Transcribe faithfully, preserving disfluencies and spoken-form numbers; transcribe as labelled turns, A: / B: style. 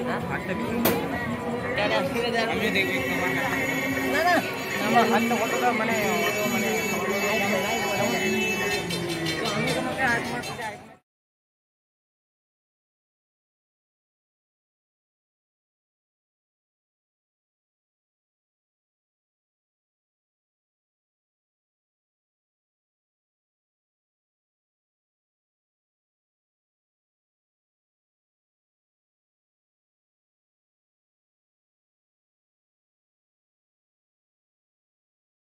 A: আমি দেখবো না না আমার হাতটা কতটা মানে মানে আমি তোমাকে আজ